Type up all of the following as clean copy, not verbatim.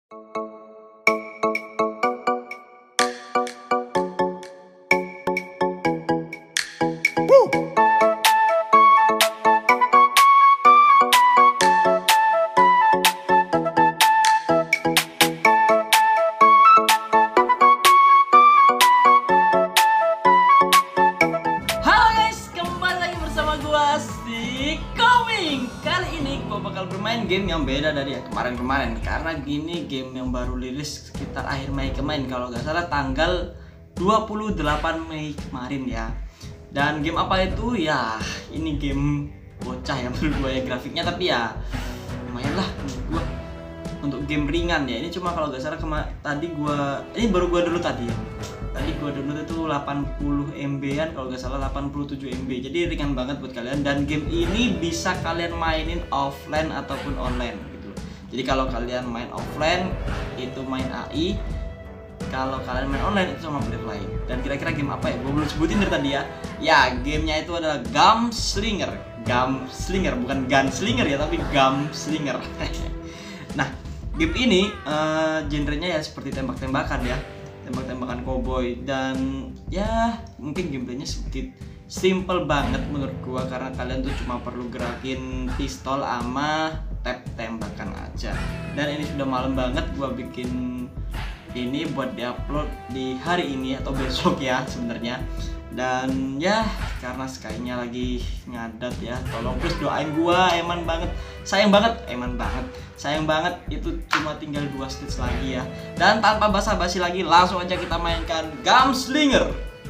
Bakal bermain game yang beda dari yang kemarin-kemarin, karena gini game yang baru rilis sekitar akhir Mei kemarin, kalau nggak salah tanggal 28 Mei kemarin ya. Dan game apa itu ya? Ini game bocah ya menurut gue ya, grafiknya tapi ya lumayan lah menurut gue untuk game ringan ya. Ini cuma kalau nggak salah ini baru gue dulu tadi ya. Tadi gue download itu 80 MB-an kalau nggak salah, 87 MB. Jadi ringan banget buat kalian, dan game ini bisa kalian mainin offline ataupun online gitu. Jadi kalau kalian main offline itu main AI, kalau kalian main online itu sama player lain. Dan kira-kira game apa ya? Gue belum sebutin dari tadi ya. Ya, gamenya itu adalah Gunslingers. Gunslingers, bukan Gunslinger ya, tapi Gunslingers. Nah, game ini genrenya ya seperti tembak-tembakan ya. Tembak-tembakan cowboy, dan ya mungkin gameplaynya sedikit simple banget menurut gua, karena kalian tuh cuma perlu gerakin pistol sama tap tembakan aja. Dan ini sudah malam banget gua bikin ini buat diupload di hari ini atau besok ya sebenarnya. Dan ya karena Sky-nya lagi ngadat ya, tolong please doain gua, sayang banget itu cuma tinggal 2 stage lagi ya. Dan tanpa basa-basi lagi langsung aja kita mainkan Gunslingers.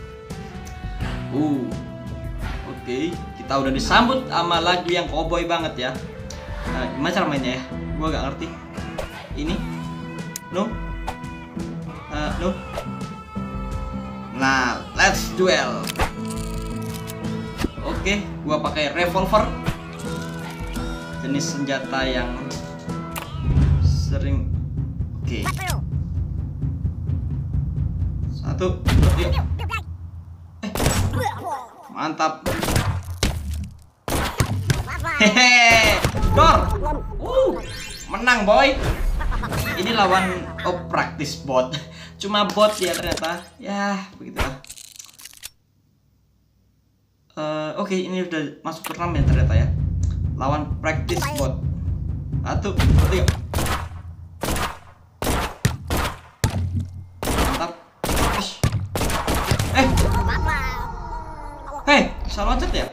Oke, kita udah disambut sama lagu yang cowboy banget ya. Nah, gimana cara mainnya ya? Gua gak ngerti. Ini no. Nah, let's duel. Oke, gua pakai revolver, jenis senjata yang sering. Oke. 1, 2, mantap. Hehe, dor. Menang boy. Ini lawan practice bot. Cuma bot ya ternyata. Ya, begitulah. Oke, ini udah masuk turnamen ternyata ya. Lawan practice bot. 1, 2, 3. Mantap. Bisa loncat ya?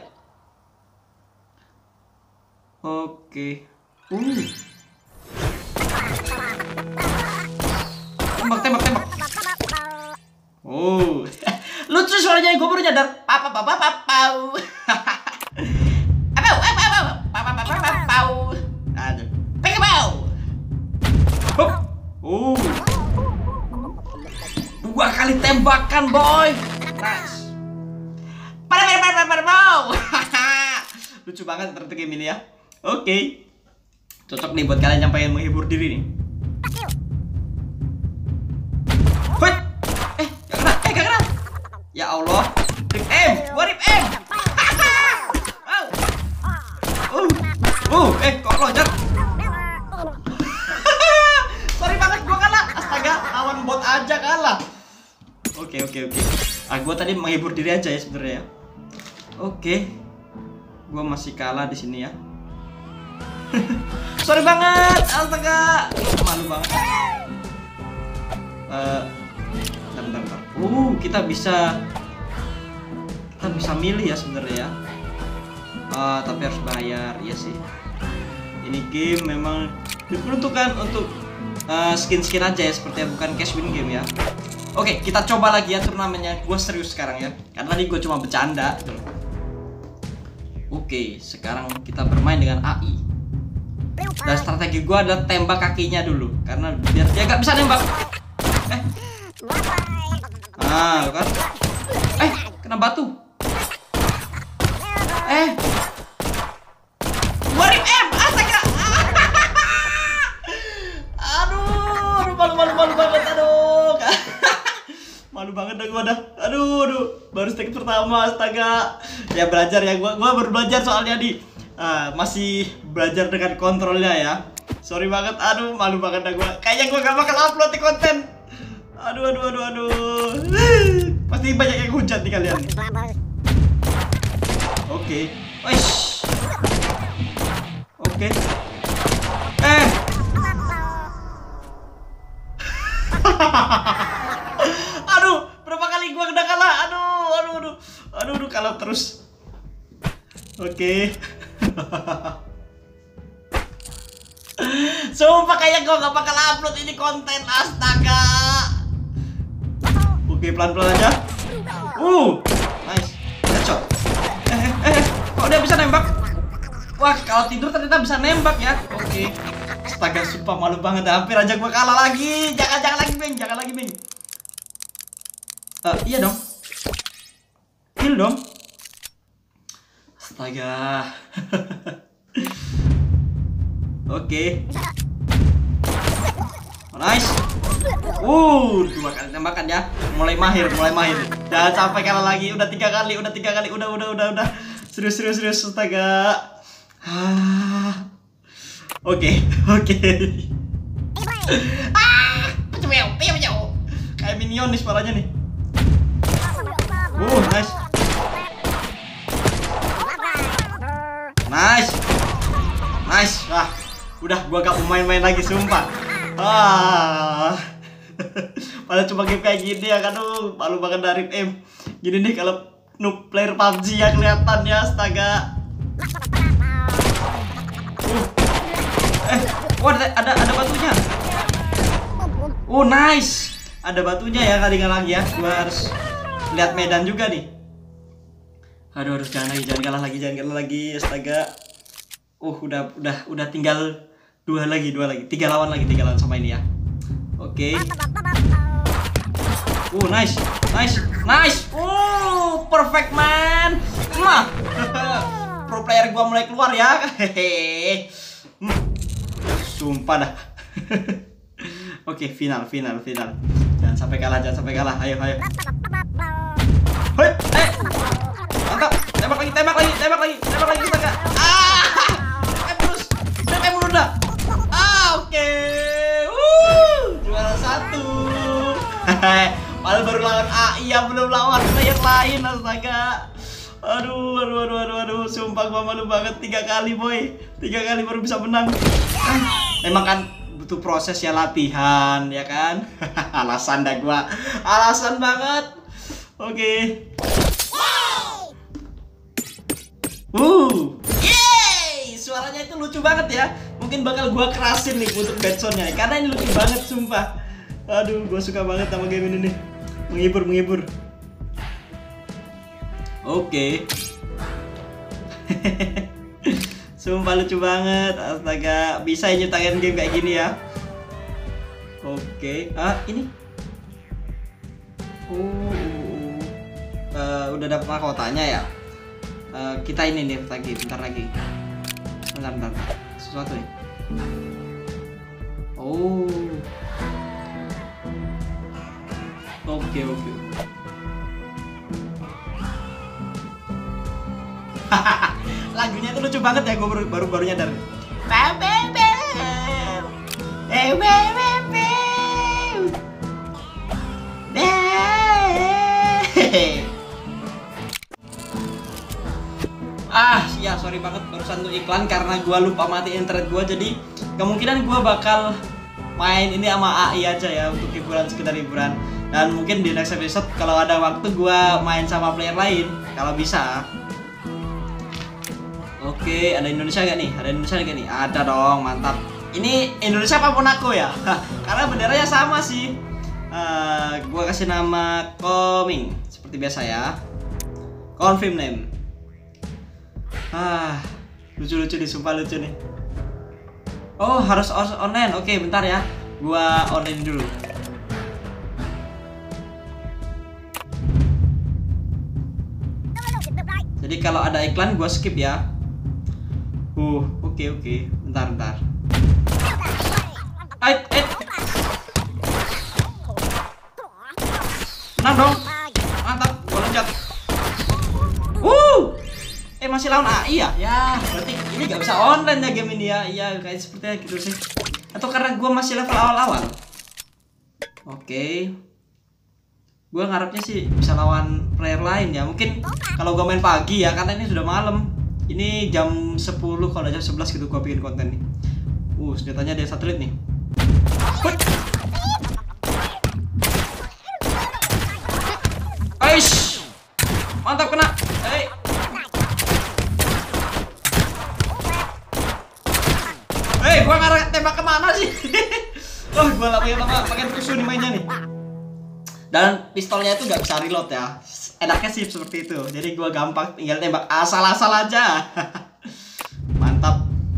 Oke. Tembak. Lucu suaranya, gue baru nyadar. Dua kali tembakan boy. Nice. Lucu banget ternyata game ini ya. Oke. Cocok nih buat kalian yang pengen menghibur diri nih. Gak kena. Ya Allah. Rip M. Kok loncat? Sorry banget, gua kalah. Astaga, lawan bot aja kalah. Oke. Gua tadi menghibur diri aja ya sebenarnya. Oke. Gua masih kalah di sini ya. Sorry banget, astaga. Malu banget. Bentar. Kita bisa milih ya sebenarnya ya. Tapi harus bayar, ya sih. Ini game memang diperuntukkan untuk skin aja ya, sepertinya bukan cash win game ya. Oke, kita coba lagi ya turnamennya. Gue serius sekarang ya, karena tadi gue cuma bercanda. Oke, sekarang kita bermain dengan AI. Dan strategi gue adalah tembak kakinya dulu, karena biar dia gak bisa nembak. Kan? Kena batu. Warip M, astaga. Aduh, malu banget, aduh. Malu banget dah gua dah. Aduh, baru stage pertama, astaga. Ya belajar ya, gua baru belajar soalnya masih belajar dengan kontrolnya ya. Sorry banget, aduh malu banget dah gue. Kayaknya gue gak bakal upload di konten. Aduh. Pasti banyak yang hujat nih kalian. Oke. Oke. Aduh, berapa kali gua udah kalah. Aduh, kalau terus. Oke. Sumpah kayak gua gak bakal upload ini konten, astaga. Oke, pelan-pelan aja. Nice. Headshot. Kok dia bisa nembak? Wah, kalau tidur ternyata bisa nembak ya. Oke. Astaga, sumpah malu banget. Hampir aja gua kalah lagi. Jangan lagi, Beng. Iya dong. Kill dong. Astaga. Oke. Nice. 2 kali tembakan ya. Mulai mahir. Jangan sampai kalah lagi. Udah 3 kali. Udah. Serius. Astaga. Oke. Pecah. Kayak minion nih suaranya nih. Nice. Wah, udah gua gak mau main-main lagi sumpah. Padahal cuma game kayak gini ya kan, malu banget dari gini nih kalau noob player PUBG ya kelihatan ya, astaga. Ada batunya. Nice. Ada batunya ya, kali lagi ya. Gua harus lihat medan juga nih. Aduh, jangan kalah lagi, astaga. Udah tinggal 2 lagi. 3 lawan sama ini ya. Oke. Nice. Perfect man. Pro player gua mulai keluar ya. Hehehe. Sumpah dah. Oke, final. Jangan sampai kalah. Ayo. Mantap. Tembak lagi. Astaga. Terus udah. Oke. Juara 1. Padahal baru lawan AI ya, belum lawan player lain, astaga. Aduh. Sumpah gua malu banget 3 kali, boy. 3 kali baru bisa menang. Emang kan butuh proses ya, latihan ya kan. Alasan banget. Oke. Yeay, suaranya itu lucu banget ya. Mungkin bakal gua kerasin nih untuk backsoundnya karena ini lucu banget sumpah. Aduh, gua suka banget sama game ini nih. Menghibur. Oke. Sumpah lucu banget, astaga. Bisa nyiptain game kayak gini ya. Oke. Ini. Udah dapat mahkotanya ya. Kita ini nih bentar lagi. Bentar. Sesuatu ya. Oke. Lagunya itu lucu banget ya, gue baru nyadar. Ya sorry banget barusan tuh iklan karena gua lupa mati internet gua, jadi kemungkinan gua bakal main ini sama AI aja ya untuk sekedar hiburan. Dan mungkin di next episode kalau ada waktu gua main sama player lain kalau bisa. Oke, ada Indonesia gak nih? Ada dong, mantap. Ini Indonesia apa Monaco ya? Karena benderanya sama sih. Gua kasih nama Koming seperti biasa ya. Confirm name. Lucu nih, sumpah lucu nih. Harus online. Oke, bentar ya. Gua online dulu. Jadi kalau ada iklan gua skip ya. Oke. Bentar. Menang dong. Mantap, gua loncat. Masih lawan AI ya? Ya, berarti ini gak bisa online ya game ini ya. Iya, kayak sepertinya gitu sih. Atau karena gue masih level awal-awal? Oke. Gue ngarepnya sih bisa lawan player lain ya. Mungkin kalau gue main pagi ya, karena ini sudah malam. Ini jam 10, kalau jam 11 gitu gue bikin konten nih. Senjatanya dia satelit nih. Aish, mantap kena. Gua ngarah tembak kemana sih? Gua lama pakai tusu nih mainnya nih. Dan pistolnya itu nggak bisa reload ya. Enaknya sih seperti itu. Jadi gua gampang tinggal tembak asal-asal aja. Mantap.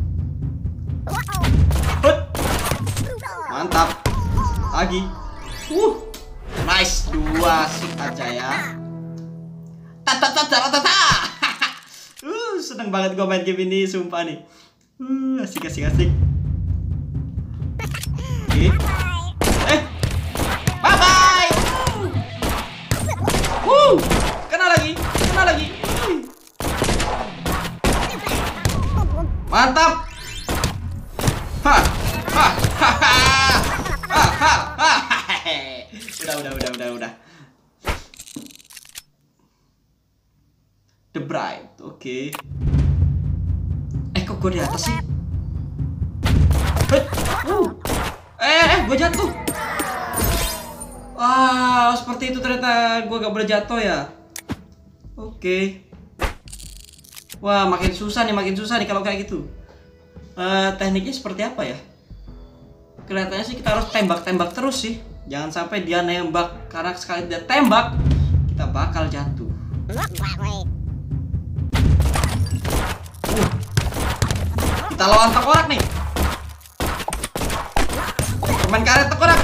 Mantap. Lagi. Nice, 2 shoot aja ya. Seneng banget gua main game ini, sumpah nih. Asik. Oke. Bye bye. Kena lagi. Mantap. Udah. The Bride, oke. Kok gue di atas sih? Gue jatuh. Wah, seperti itu ternyata gue gak boleh jatuh ya. Oke. Wah, makin susah nih kalau kayak gitu. Tekniknya seperti apa ya? Kelihatannya sih kita harus tembak terus sih. Jangan sampai dia nembak, karena sekali dia tembak kita bakal jatuh. Kita lawan tengkorak nih. Permen karet tengkorak.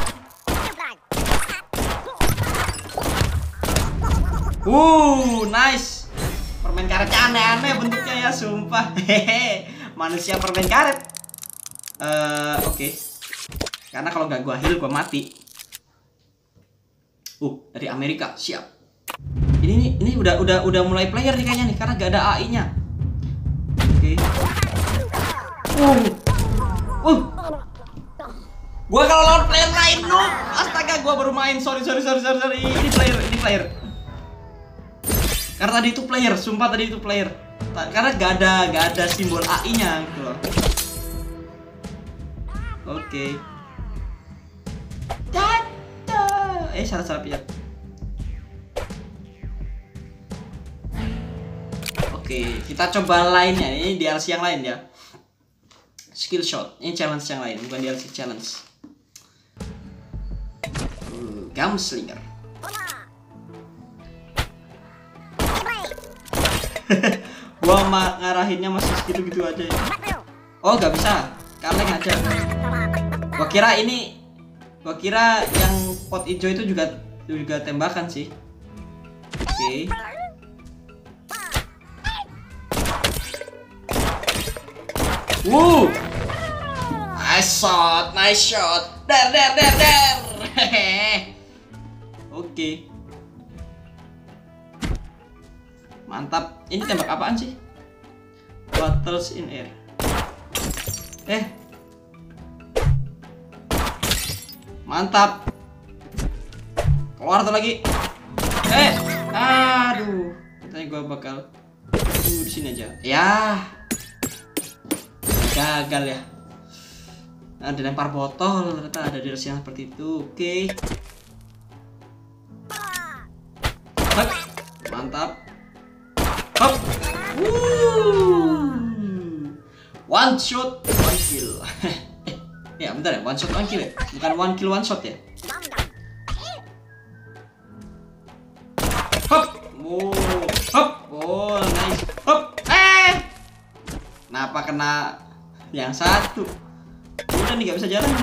Nice. Permen karetnya aneh-aneh bentuknya ya, sumpah. Hehe. Manusia permen karet. Oke. Karena kalau nggak gua heal, gua mati. Dari Amerika, siap. Ini udah mulai player nih kayaknya nih, karena gak ada AI-nya. Oke. Gua kalau lawan player lain no. Astaga, gua baru main. Sorry. Ini player. Karena tadi itu player, sumpah tadi itu player. Karena gak ada simbol AI-nya gitu loh. Oke. Salah pijat. Oke, kita coba lainnya. Ini DLC yang lain ya. Skill shot. Ini challenge yang lain, bukan DLC challenge. Gunslinger. Gua ngarahinnya masih segitu-gitu aja ya. Gak bisa. Kaleng aja. Gua kira yang pot hijau itu juga tembakan sih. Oke. Nice shot. Der. Oke. Mantap. Ini tembak apaan sih? Battles in air. Mantap. Keluar tuh lagi. Aduh. Katanya gua bakal di sini aja. Ya. Gagal ya. Ada lempar botol, ternyata ada DLC yang seperti itu. Oke. Mantap. Hop. One shot, one kill. Ya bentar ya, one shot one kill ya, bukan one kill one shot ya. Hop. Nice. Hop. Kenapa kena yang satu? Udah nih, gak bisa jalan.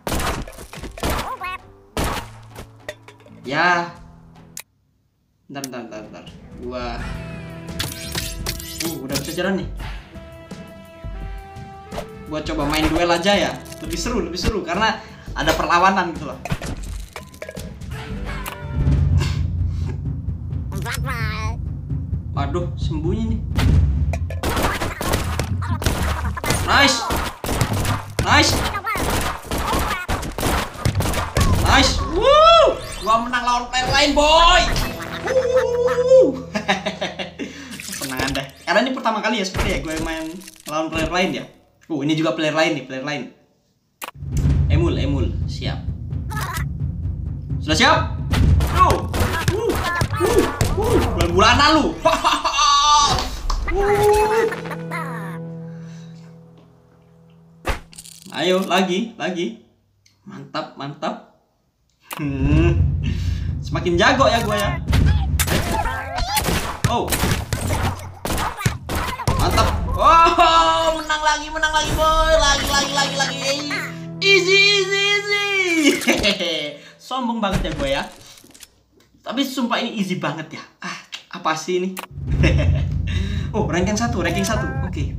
Ya. Bentar. Gua udah bisa jalan nih. Gua coba main duel aja ya. Lebih seru karena ada perlawanan gitu loh. Waduh, sembunyi nih. Nice. Gua menang lawan player lain, boy. Senang deh. Karena ini pertama kali ya seperti ya gue main lawan player lain ya. Ini juga player lain nih, player lain. Emul, siap. Sudah siap? Bulan-bulanan lu. Ayo, lagi. Mantap. Semakin jago ya gue ya. Mantap. Menang lagi boy. Lagi. Easy. Sombong banget ya gue ya. Tapi sumpah ini easy banget ya. Apa sih ini? Ranking 1. Oke.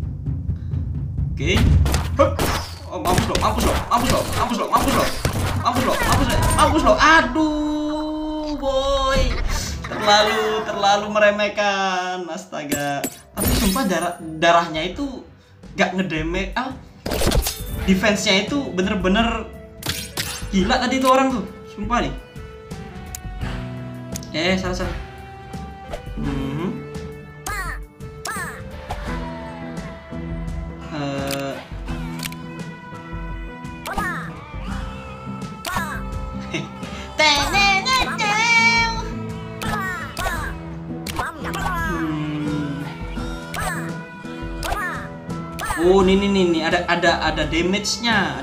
Mampus lo. Aduh, boy. Terlalu meremehkan. Astaga. Tapi sumpah darahnya itu gak ngedamage. Defense-nya itu bener-bener gila tadi itu orang tuh. Sumpah nih. Salah. Ini ada damage-nya,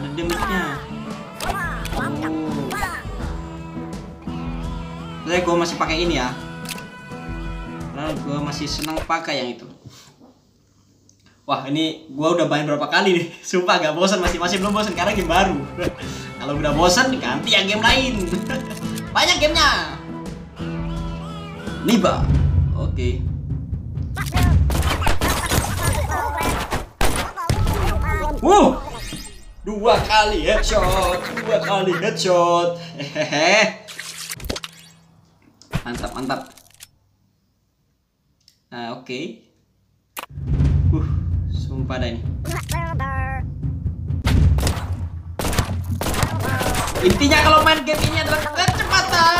Saya gue masih pakai ini ya. Karena gue masih senang pakai yang itu. Wah, ini gue udah main berapa kali nih. Sumpah gak bosan, masih belum bosan karena game baru. Kalau udah bosan ganti yang game lain. Banyak gamenya. Niba. Oke. Dua kali headshot. Hehehe. Mantap. Oke. Sumpah dah ini. Intinya kalau main game ini adalah kecepatan.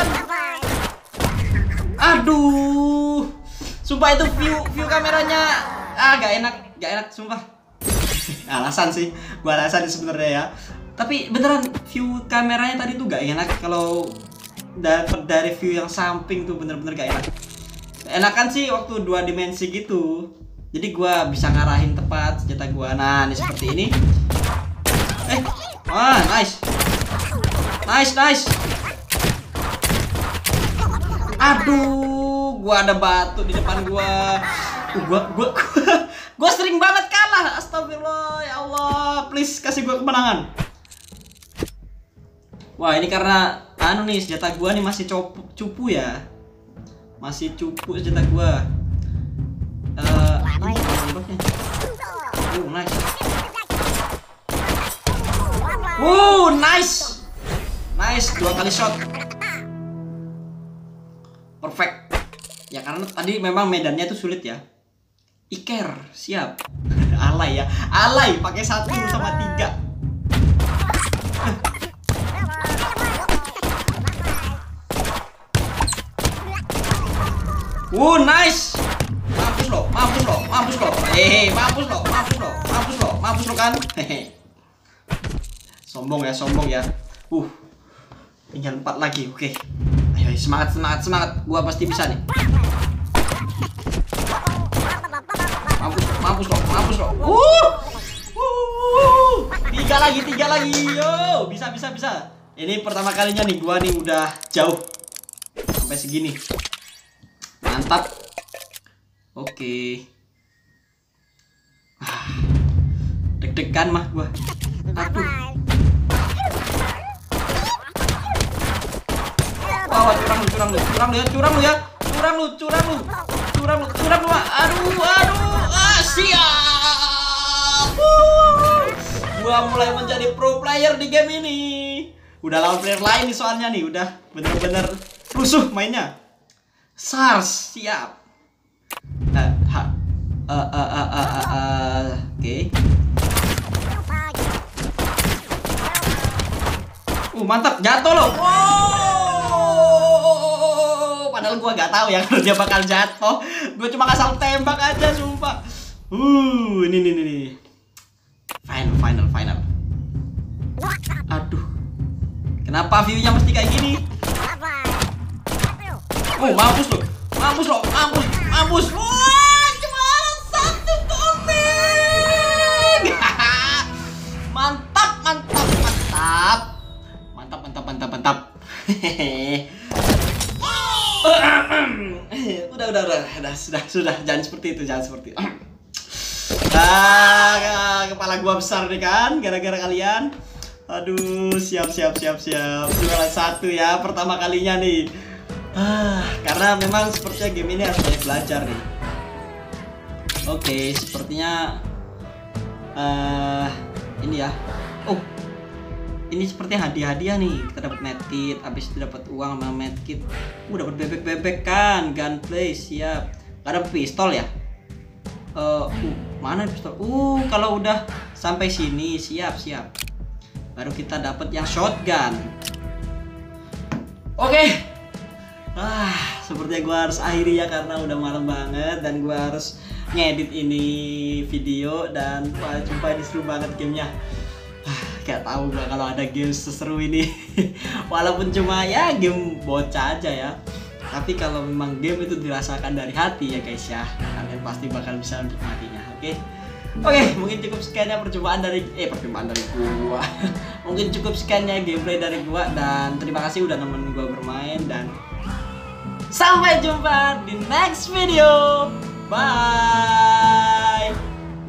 Aduh. Sumpah itu view kameranya gak enak sumpah. Alasan sebenarnya ya. Tapi beneran view kameranya tadi tuh gak enak kalau dari view yang samping tuh bener-bener gak enak. Enakan sih waktu 2 dimensi gitu. Jadi gua bisa ngarahin tepat senjata gua. Nah, ini seperti ini. Nice. Aduh, gua ada batu di depan gua. Gua sering banget kalah. Astagfirullah, ya Allah. Please kasih gua kemenangan. Wah, ini karena nih senjata gua nih masih cupu ya. Masih cupu senjata gua. Nice. Nice, 2 kali shot. Perfect. Ya karena tadi memang medannya itu sulit ya. Iker, siap. Alay ya. Alay pakai 1 sama 3. Nice. Mampus lo. Mampus lo kan. Sombong ya. Tinggal 4 lagi. Oke. Ayo semangat. Gua pasti bisa nih. Mampus lo. 3 lagi. Yo, bisa. Ini pertama kalinya nih gua nih udah jauh sampai segini. Mantap. Oke. Deg-degan mah gua. Aduh. Curang lu. Aduh. Siap. Gua mulai menjadi pro player di game ini. Udah lawan player lain nih soalnya nih, udah bener-bener rusuh mainnya. SARS, siap. Oke. Mantap, jatuh loh. Wow. Padahal gua nggak tahu ya kalau dia bakal jatuh. Gua cuma asal tembak aja, sumpah. Ini. Final. Aduh. Kenapa view-nya mesti kayak gini? Oh, mampus loh. Mampus. Wah, cuma satu komeng. Mantap. Udah, sudah. Jangan seperti itu. Kepala gua besar nih kan, gara-gara kalian. Aduh, siap. Juara 1 ya, pertama kalinya nih. Karena memang sepertinya game ini harus banyak belajar nih. Oke, sepertinya ini ya. Oh, ini sepertinya hadiah nih. Kita dapat medkit, habis itu dapat uang sama medkit. Dapat bebek kan, gunplay siap. Ada pistol ya? Mana pistol? Kalau udah sampai sini siap. Baru kita dapat yang shotgun. Oke. Sepertinya gua harus akhiri ya karena udah malam banget dan gua harus ngedit ini video dan jumpa ini seru banget gamenya. Gak tahu gua kalau ada game seseru ini. Walaupun cuma ya game bocah aja ya. Tapi kalau memang game itu dirasakan dari hati ya guys ya, kalian pasti bakal bisa menikmatinya. Oke, mungkin cukup sekiannya perjumpaan dari gua. Mungkin cukup sekiannya gameplay dari gua dan terima kasih udah nemenin gua bermain dan sampai jumpa di next video. Bye.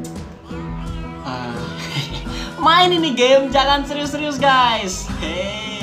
Main ini game, jangan serius-serius guys. Hey.